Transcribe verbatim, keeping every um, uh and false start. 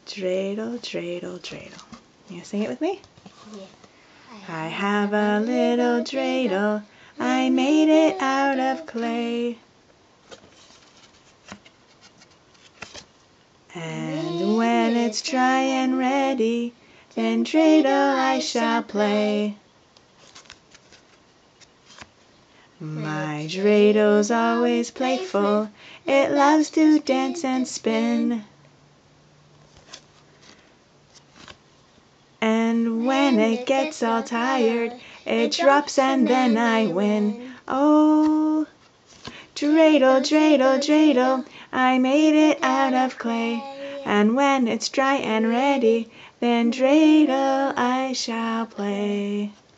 Dreidel, dreidel, dreidel. You gonna sing it with me? Yeah. I have a little dreidel, I made it out of clay. And when it's dry and ready, then dreidel I shall play. My dreidel's always playful, it loves to dance and spin. And when it gets all tired, it drops and then I win. Oh, dreidel, dreidel, dreidel, I made it out of clay. And when it's dry and ready, then dreidel I shall play.